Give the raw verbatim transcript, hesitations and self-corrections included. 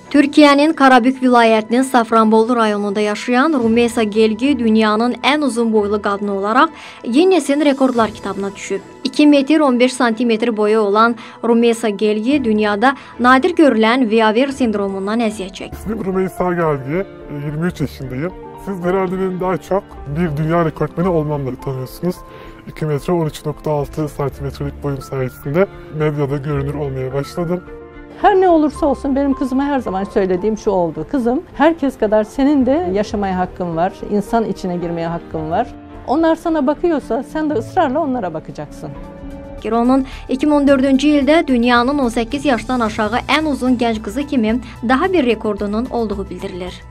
Türkiye'nin Karabük vilayetinin Safranbolu rayonunda yaşayan Rumeysa Gelgi dünyanın en uzun boylu kadını olarak Guinness'in Rekorlar kitabına düşüp. iki metre on beş santimetre boyu olan Rumeysa Gelgi dünyada nadir görülen Viaver sendromundan eziyet çekti. İsmim Rumeysa Gelgi, yirmi üç yaşındayım. Siz herhalde benim daha çok bir dünya rekortmeni olmamla tanıyorsunuz. iki metre on üç nokta altı santimetrelik boyum sayesinde medyada görünür olmaya başladım. Her ne olursa olsun benim kızıma her zaman söylediğim şu oldu. Kızım, herkes kadar senin de yaşamaya hakkın var, insan içine girmeye hakkın var. Onlar sana bakıyorsa sen de ısrarla onlara bakacaksın. Onun iki bin on dördüncü yılda dünyanın on sekiz yaştan aşağı en uzun genç kızı kimi daha bir rekordunun olduğu bildirilir.